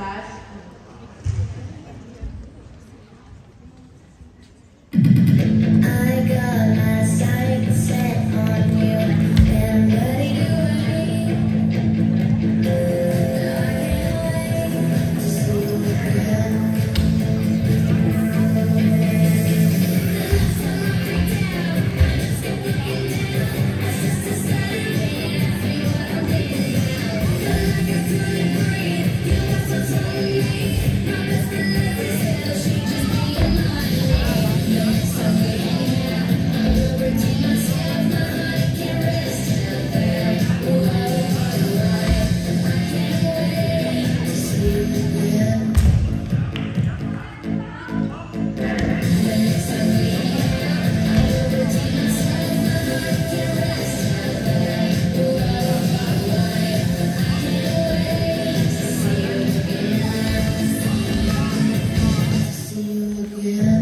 class. I got my sights set on you and ready to ride. I can't wait to see you again. See you again.